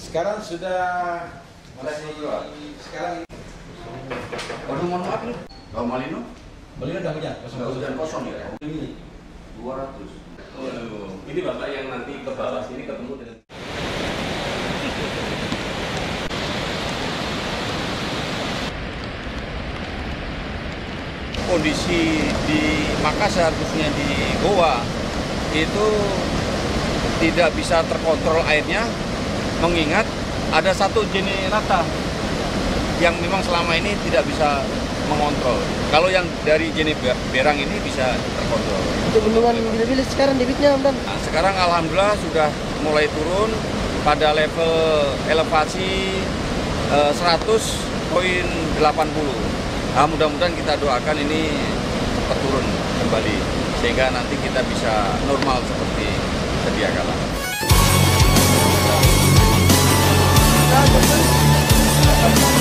Sekarang sudah sekarang. Waduh, mohon maaf nih. Kalau Malino? Malino udah hujan Kosong ya? Ini 200. Ini Bapak yang nanti ke bawah sini ketemu dengan kondisi di Makassar, khususnya di Goa, itu tidak bisa terkontrol airnya, mengingat ada satu generator yang memang selama ini tidak bisa mengontrol. Kalau yang dari jenis Berang ini bisa terkontrol. Untuk bendungan Bila-Bila sekarang debitnya, Om Dan? Nah, sekarang alhamdulillah sudah mulai turun pada level elevasi 100,80. Nah, mudah-mudahan kita doakan ini cepat turun kembali sehingga nanti kita bisa normal seperti sedia kala.